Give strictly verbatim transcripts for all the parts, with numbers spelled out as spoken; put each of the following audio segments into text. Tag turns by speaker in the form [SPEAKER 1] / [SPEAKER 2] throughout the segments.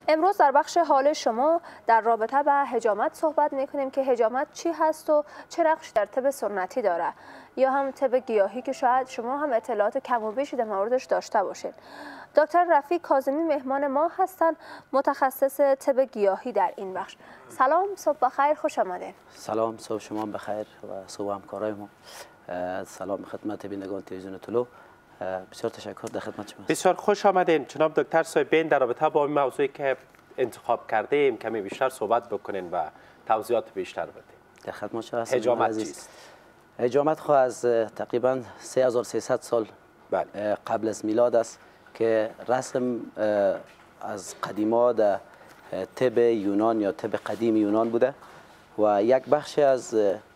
[SPEAKER 1] امروز در بخش حال شما در رابطه با حجامت صحبت میکنیم که حجامت چی هست و چه نقش در طب سنتی داره یا هم طب گیاهی که شاید شما هم اطلاعات کم و بیشی در موردش داشته باشید. دکتر رفیق کاظمی مهمان ما هستند، متخصص طب گیاهی در این بخش. سلام، صبح بخیر، خوش آمدید.
[SPEAKER 2] سلام، صبح شما بخیر و صبح همکارای ما. سلام خدمت بینندگان تلویزیون طلوع. بسیار تشکر، در خدمت شما.
[SPEAKER 3] بسیار خوش آمدین جناب دکتر صاحبین. در رابطه با این موضوعی که انتخاب کرده ایم کمی بیشتر صحبت بکنین و توضیحات بیشتر بدین.
[SPEAKER 2] در خدمت شما هستم.
[SPEAKER 3] حجامت چیست؟
[SPEAKER 2] حجامت خو از تقریبا سه هزار و سیصد سال بله. قبل از میلاد است که رسم از قدیما در طب یونان یا طب قدیم یونان بوده و یک بخش از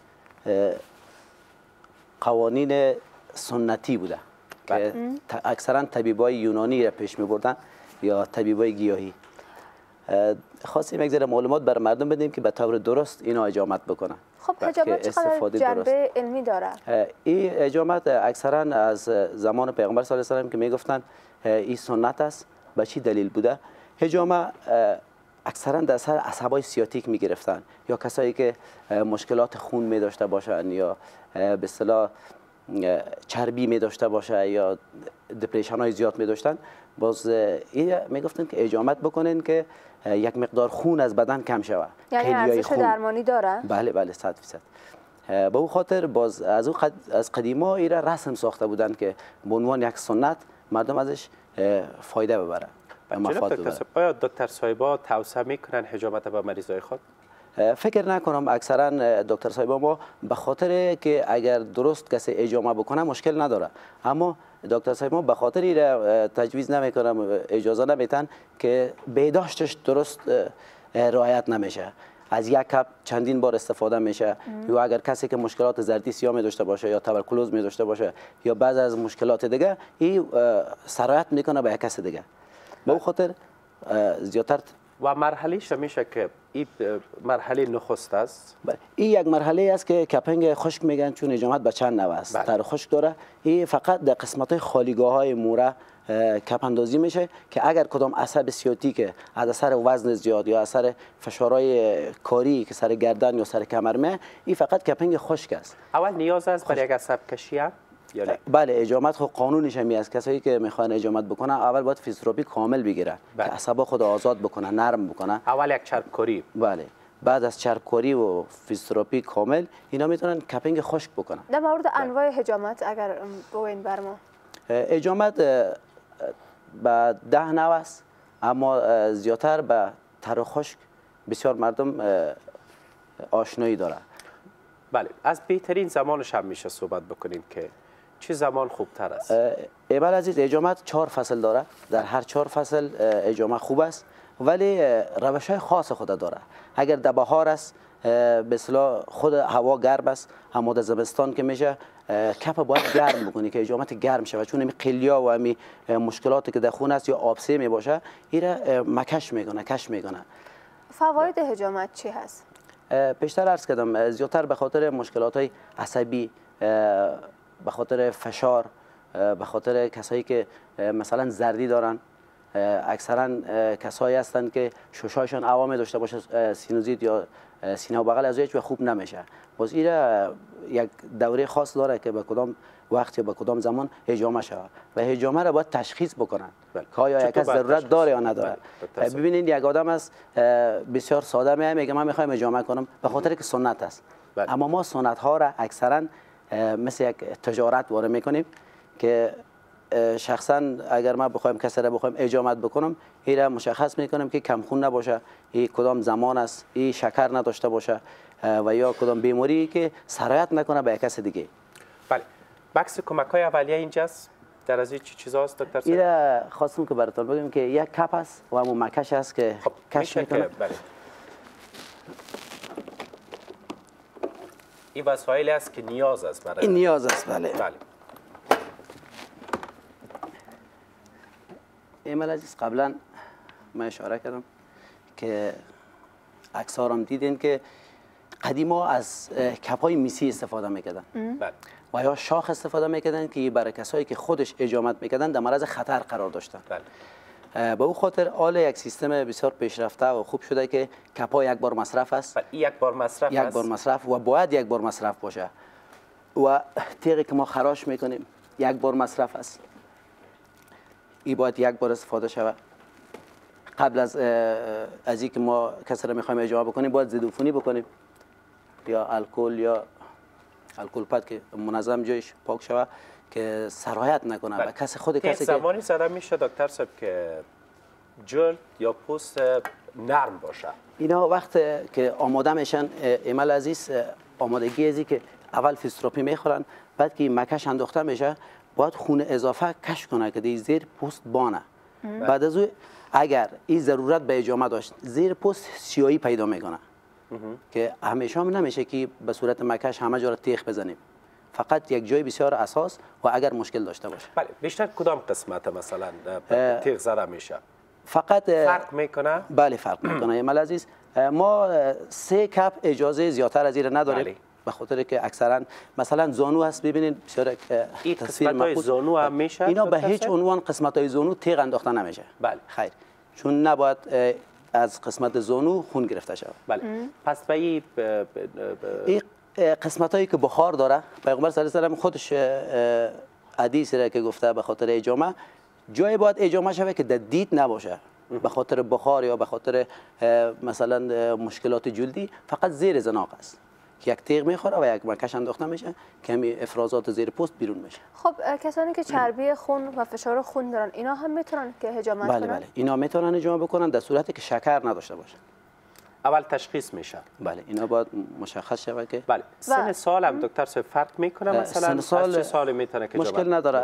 [SPEAKER 2] قوانین سنتی بوده که اکثرا طبیبای یونانی را پیش می بردن یا طبیبای گیاهی. خواستیم یک ذره معلومات بر مردم بدیم که به طور درست اینا حجامت بکنن.
[SPEAKER 1] خب حجامت چقدر جنبه علمی داره؟
[SPEAKER 2] این حجامت اکثرا از زمان پیغمبر صلی الله علیه و آله که می گفتن این سنت است. به چی دلیل بوده؟ حجامت اکثرا در سر عصبای سیاتیک می گرفتن یا کسایی که مشکلات خون می داشته باشن یا به اصطلاح چربی می داشته باشه یا دپریشن های زیاد می داشتن، باز این می گفتن که حجامت بکنین که یک مقدار خون از بدن کم شود.
[SPEAKER 1] یعنی ارزش درمانی داره؟
[SPEAKER 2] بله بله صد فیصد. به او خاطر باز از او قد از قدیما این رسم ساخته بودند که به عنوان یک سنت مردم ازش فایده ببرن.
[SPEAKER 3] جناب دکتر صاحب، آیا دکتر صاحبا توصیه میکنن حجامت به مریضای خود؟
[SPEAKER 2] فکر نکنم. اکثرا دکتر صاحبا ما به خاطر که اگر درست کسی حجامت بکنه مشکل نداره، اما دکتر صاحب ما به خاطر این تجویز نمیکنم، اجازه نمیتن که بهداشتش درست رعایت نمیشه. از یک کپ چندین بار استفاده میشه یا اگر کسی که مشکلات زردی سیاه می داشته باشه یا توبرکلوز می داشته باشه یا بعض از مشکلات دیگه، این سرایت میکنه به یک کس دیگه. به اون خاطر زیادتر
[SPEAKER 3] و مرحله میشه که این مرحله نخست است.
[SPEAKER 2] این یک مرحله است که کپنگ خشک میگن، چون حجامت به چند نوع است. تر خشک داره. این فقط در قسمت خالیگاه های موره کپ اندازی میشه که اگر کدام عصب سیاتیک از اثر وزن زیاد یا اثر فشارهای کاری که سر گردن یا سر کمر میه، این فقط کپنگ خشک است.
[SPEAKER 3] اول نیاز است برای یک عصب کشی؟
[SPEAKER 2] بله، حجامت خود قانونش همی است. کسایی که میخوان حجامت بکنن اول باید فیزیوتراپی کامل بگیرن که عصبا خود آزاد بکنن، نرم بکنن.
[SPEAKER 3] اول یک چربکاری.
[SPEAKER 2] بله، بعد از چربکاری و فیزیوتراپی کامل اینا میتونن کپینگ خشک بکنن.
[SPEAKER 1] در مورد انواع حجامت اگر بگوین بر ما.
[SPEAKER 2] حجامت به ده نوع است، اما زیادتر به تر و خشک بسیار مردم آشنایی داره.
[SPEAKER 3] بله، از بهترین زمانش هم میشه صحبت بکنیم که چه زمان خوبتر است؟
[SPEAKER 2] ایبال عزیز، حجامت چهار فصل داره. در هر چهار فصل حجامت خوب است، ولی روش های خاص خود داره. اگر در بهار است به اصطلاح خود هوا گرم است، اما در زمستان که میشه کپ باید گرم بکنی که حجامت گرم شود، چون این قلیا و همین مشکلاتی که در خون است یا آبسه می باشه این مکش میکنه، کش میکنه.
[SPEAKER 1] فواید حجامت چی هست؟
[SPEAKER 2] پیشتر عرض کردم زیادتر به خاطر مشکلات های عصبی، به خاطر فشار، به خاطر کسایی که مثلا زردی دارن، اکثرا کسایی هستند که ششایشان عوامه داشته باشه، سینوزیت یا سینه و بغل از هیچ خوب نمیشه. باز این یک دوره خاص داره که به کدام وقت یا به کدام زمان حجامه شود و حجامه را باید تشخیص بکنن که آیا یک کس ضرورت داره یا نداره. ببینید یک آدم است بسیار ساده میگه میگه من میخوایم حجامه کنم به خاطر که سنت است. بله. اما ما سنت ها را اکثرا مثل یک تجارت وارد میکنیم که شخصا اگر ما بخوایم کسی را بخوایم حجامت بکنم، این را مشخص میکنم که کم خون نباشه، این کدام زمان است، این شکر نداشته باشه و یا کدام بیماری که سرایت نکنه به کس دیگه.
[SPEAKER 3] بله، بکس کمک های اولیه اینجاست. در از چه چیزاست دکتر صاحب؟
[SPEAKER 2] این را خواستم که براتون بگم که یک کپ است و همون مکش است که
[SPEAKER 3] خب کش میکنه. بله. این وسایلی است که نیاز است برای
[SPEAKER 2] این نیاز است. بله
[SPEAKER 3] بله.
[SPEAKER 2] ایمال عزیز، قبلا من اشاره کردم که عکسارم دیدین که قدیما از کپای میسی استفاده میکردن و یا شاخ استفاده میکردن که برای کسایی که خودش حجامت میکردن در معرض خطر قرار داشتن.
[SPEAKER 3] بله.
[SPEAKER 2] به او خاطر آل یک سیستم بسیار پیشرفته و خوب شده که کپا یک بار مصرف است.
[SPEAKER 3] یک بار مصرف
[SPEAKER 2] یک
[SPEAKER 3] است.
[SPEAKER 2] بار مصرف و باید یک بار مصرف باشه. و تیغی که ما خراش میکنیم یک بار مصرف است. این باید یک بار استفاده شود. قبل از از اینکه ما کسی را میخوایم اجامه بکنیم باید ضد عفونی بکنیم یا الکل یا الکل پد که منظم جایش پاک شود که سرایت نکنه و کسی خود کسی که
[SPEAKER 3] زمانی زده میشه دکتر صاحب که جلد یا پوست نرم باشه.
[SPEAKER 2] اینا وقت که آماده میشن ایمال عزیز آمادگی ازی که اول فیزیوتراپی میخورن بعد که مکش انداخته میشه باید خون اضافه کش کنه که دی زیر پوست بانه. بعد از او اگر این ضرورت به اجامه داشت زیر پوست سیایی پیدا میکنه که همیشه هم نمیشه که به صورت مکش همه جا را تیغ بزنیم، فقط یک جای بسیار اساس و اگر مشکل داشته باشه.
[SPEAKER 3] بله بیشتر کدام قسمت مثلا تیغ زده میشه؟
[SPEAKER 2] فقط
[SPEAKER 3] فرق میکنه؟
[SPEAKER 2] بله فرق میکنه. ایمال عزیز ما سه کپ اجازه زیادتر از این نداریم. بله. به خاطر که اکثرا مثلا زانو هست ببینید بسیار
[SPEAKER 3] این قسمت های زانو هم میشه؟
[SPEAKER 2] اینا به هیچ عنوان قسمت های زانو تیغ انداخته نمیشه.
[SPEAKER 3] بله
[SPEAKER 2] خیر، چون نباید از قسمت زانو خون گرفته شود.
[SPEAKER 3] بله. پس به این
[SPEAKER 2] این قسمت هایی که بخار داره پیغمبر صلی الله علیه و آله خودش حدیثی را که گفته به خاطر اجامه جای باید اجامه شود که در دید نباشه به خاطر بخار یا به خاطر مثلا مشکلات جلدی، فقط زیر زناق است که یک تیغ میخوره و یک مکش انداخته میشه که همین افرازات زیر پوست بیرون میشه.
[SPEAKER 1] خب کسانی که چربی خون و فشار خون دارن اینا هم میتونن که حجامت
[SPEAKER 2] بله
[SPEAKER 1] کنن؟
[SPEAKER 2] بله اینا میتونن حجامت بکنن در صورتی که شکر نداشته باشه.
[SPEAKER 3] اول تشخیص میشه.
[SPEAKER 2] بله اینا باید مشخص شود که
[SPEAKER 3] بله. سن سال هم دکتر صاحب فرق میکنه مثلا
[SPEAKER 2] سن سال
[SPEAKER 3] از چه سال میتونه که
[SPEAKER 2] مشکل نداره.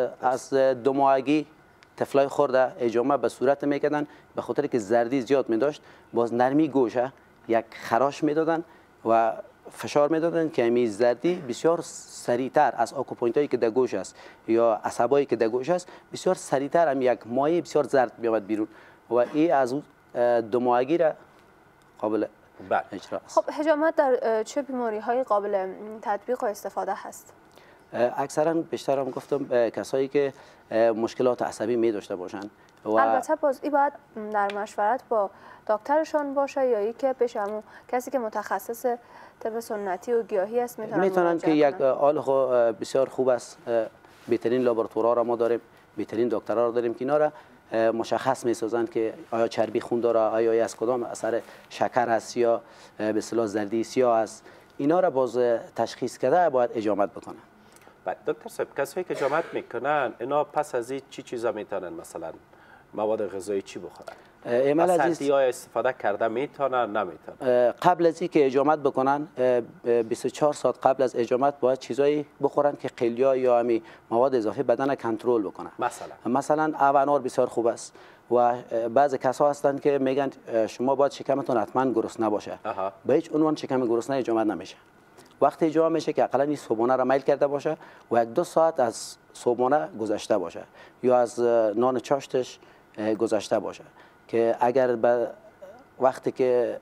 [SPEAKER 2] از دو ماهگی طفلای خورده اجامه به صورت میکردن به خاطر که زردی زیاد میداشت باز نرمی گوشه یک خراش میدادن و فشار میدادن که همین زردی بسیار سریعتر از آکوپوینت هایی که در گوش است یا عصبایی که در گوش است بسیار سریعتر هم یک مایع بسیار زرد میاد بیرون و این از دو ماهگی را قابل اجرا است.
[SPEAKER 1] خب حجامت در چه بیماری های قابل تطبیق و استفاده هست؟
[SPEAKER 2] اکثرا بیشتر هم گفتم کسایی که مشکلات عصبی می داشته باشند
[SPEAKER 1] و البته باز این باید در مشورت با دکترشان باشه یا ای که پیش همون کسی که متخصص طب سنتی و گیاهی است میتونن
[SPEAKER 2] میتونن که یک آل بسیار خوب است. بهترین لابراتوارها را ما داریم، بهترین دکترها را داریم که اینا را مشخص میسازند که آیا چربی خون داره، آیا از کدام اثر شکر است یا به اصطلاح زردی سیاه است. اینا را باز تشخیص کرده باید اجامت بکنن.
[SPEAKER 3] بعد دکتر صاحب کسایی که اجامت میکنن اینا پس از این چی چیزا میتونن مثلا مواد غذایی چی بخورن؟
[SPEAKER 2] ایمال عزیز
[SPEAKER 3] های استفاده کرده میتونن نمیتونن؟
[SPEAKER 2] قبل از اینکه اجامت بکنن بیست و چهار ساعت قبل از اجامت باید چیزایی بخورن که قلیا یا همی مواد اضافی بدن کنترل بکنه.
[SPEAKER 3] مثلا
[SPEAKER 2] مثلا اوانار بسیار خوب است و بعضی کسا هستند که میگن شما باید شکمتون حتما گرسنه باشه. به هیچ عنوان شکم گرسنه اجامت نمیشه. وقتی اجامه میشه که اقلا این صبحانه را میل کرده باشه و یک دو ساعت از صبحانه گذشته باشه یا از نان چاشتش گذشته باشه که اگر به وقتی که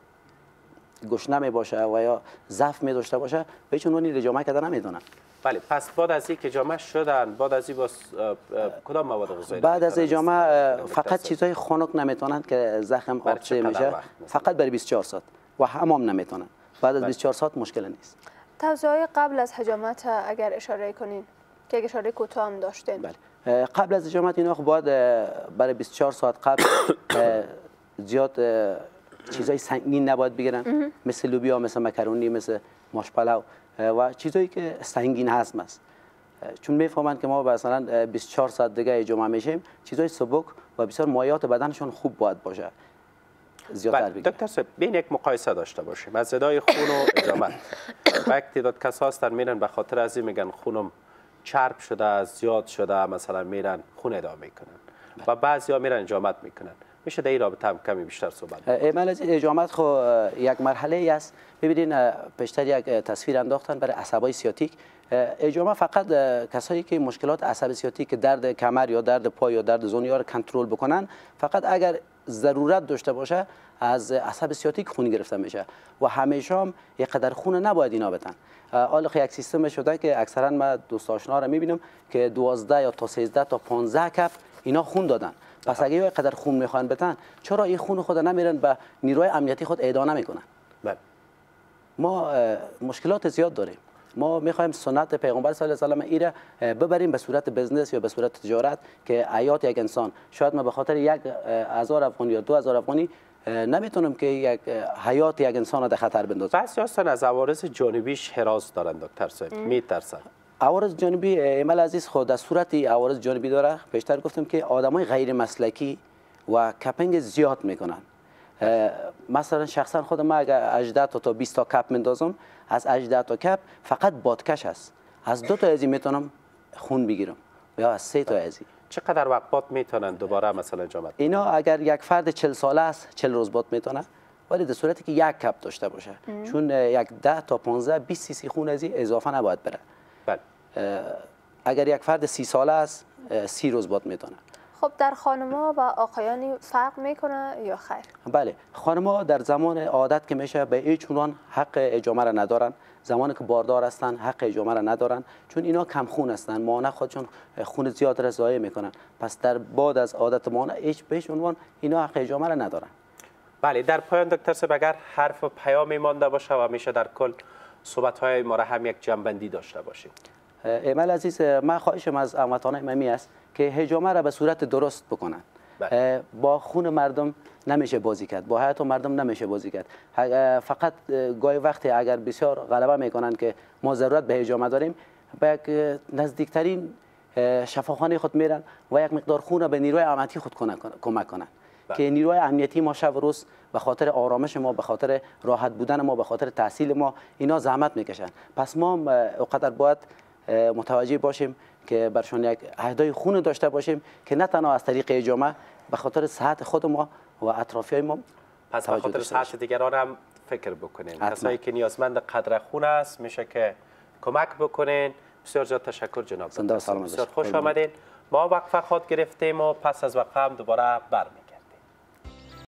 [SPEAKER 2] گشنه می باشه و یا ضعف می داشته باشه به هیچ عنوان اجامه کردن نمیدونن.
[SPEAKER 3] بله پس بعد از اینکه اجامه شدن بعد از این باز کدام مواد غذایی
[SPEAKER 2] بعد از اجامه فقط چیزای خنک نمیتونن که زخم آبچه میشه، فقط برای بیست و چهار ساعت و حمام نمیتونن. بعد از بیست و چهار ساعت مشکل نیست.
[SPEAKER 1] توضیحات قبل از حجامت اگر اشاره کنین که اگر اشاره کوتاه هم داشتین.
[SPEAKER 2] بله. قبل از حجامت اینا خب باید برای بیست و چهار ساعت قبل زیاد چیزای سنگین نباید بگیرن، مثل لوبیا، مثل مکرونی، مثل ماش پلو و چیزایی که سنگین هضم است. چون میفهمن که ما مثلا بیست و چهار ساعت دیگه اجامه میشیم چیزای سبک و بسیار مایعات بدنشون خوب باید باشه. زیادتر بگیرن.
[SPEAKER 3] دکتر صاحب بین یک مقایسه داشته باشیم از زدای خون و اجامت. وقتی تعداد کسا هستن میرن به خاطر از این میگن خونم چرب شده، زیاد شده، مثلا میرن خون ادامه میکنن و بعضیا میرن اجامت میکنن. میشه در این رابطه هم کمی بیشتر صحبت کنیم؟
[SPEAKER 2] ایمال از اجامت خو یک مرحله ای است. ببینید پیشتر یک تصویر انداختن برای عصبای سیاتیک. اجامه فقط کسایی که مشکلات عصب سیاتیک، درد کمر یا درد پا یا درد زانو را کنترل بکنن، فقط اگر ضرورت داشته باشه از عصب سیاتیک خون گرفته میشه و همیشه هم یک قدر خون نباید اینا بدن. حالا یک سیستم شده که اکثرا ما دوست آشنا را میبینم که دوازده یا تا سیزده تا پانزده کف اینا خون دادن. پس اگه یه قدر خون میخوان بدن، چرا این خون خود نمیرن به نیروی امنیتی خود اهدا نمیکنن؟
[SPEAKER 3] بله.
[SPEAKER 2] ما مشکلات زیاد داریم. ما میخوایم سنت پیغمبر صلی الله علیه و آله ایره ببریم به صورت بزنس یا به صورت تجارت، که حیات یک انسان، شاید ما به خاطر یک هزار افغانی یا دو هزار افغانی نمیتونم که یک حیات یک انسان را در خطر بندازم.
[SPEAKER 3] بس هستن از عوارض جانبیش حراس دارن دکتر صاحب، میترسن.
[SPEAKER 2] عوارض جانبی ایمل عزیز خود در صورتی عوارض جانبی داره. پیشتر گفتم که آدمای غیر مسلکی و کپینگ زیاد میکنن. مثلا شخصا خود ما اگر هجده تا تا بیست تا کپ مندازم، از هجده تا کپ فقط بادکش است، از دو تا ازی میتونم خون بگیرم یا از سه تا ازی.
[SPEAKER 3] چقدر وقت باد میتونن دوباره مثلا انجام؟
[SPEAKER 2] اینا اگر یک فرد چهل ساله است چهل روز باد میتونه، ولی در صورتی که یک کپ داشته باشه. ام. چون یک ده تا پانزده بیست سی سی خون ازی اضافه نباید بره.
[SPEAKER 3] بله.
[SPEAKER 2] اگر یک فرد سی ساله است سی روز باد میتونه.
[SPEAKER 1] خب در خانم‌ها و آقایانی فرق میکنه یا خیر؟
[SPEAKER 2] بله، خانم‌ها در زمان عادت که میشه به هیچ عنوان حق اجامه را ندارن. زمانی که باردار هستن حق اجامه را ندارن، چون اینا کم خون هستن، مانع خودشون خون زیاد را ضایع میکنن. پس در بعد از عادت مانع هیچ به هیچ عنوان اینا حق اجامه را ندارن.
[SPEAKER 3] بله، در پایان دکتر صاحب اگر حرف و پیامی مانده باشه و میشه در کل صحبت‌های ما را هم یک جنبندی داشته باشیم.
[SPEAKER 2] ایمل عزیز، من خواهشم از هموطنان ممی است که حجامه را به صورت درست بکنن. بله. با خون مردم نمیشه بازی کرد، با حیات مردم نمیشه بازی کرد. فقط گاهی وقتی اگر بسیار غلبه میکنن که ما ضرورت به حجامه داریم، به یک نزدیکترین شفاخانه خود میرن و یک مقدار خون را به نیروی امنیتی خود کمک کنن. بله. که نیروی امنیتی ما شب و روز به خاطر آرامش ما، به خاطر راحت بودن ما، به خاطر تحصیل ما اینا زحمت میکشن. پس ما اونقدر باید متوجه باشیم که برشان یک عهدای خون داشته باشیم که نه تنها از طریق اجامه به خاطر صحت خود ما و اطرافیان ما،
[SPEAKER 3] پس به خاطر صحت دیگران هم فکر بکنین. کسایی که نیازمند قدر خون است میشه که کمک بکنین. بسیار زیاد تشکر جناب.
[SPEAKER 2] زنده و سلامت.
[SPEAKER 3] بسیار خوش آمدین. ما وقفه خود گرفتیم و پس از وقفه هم دوباره برمیگردیم.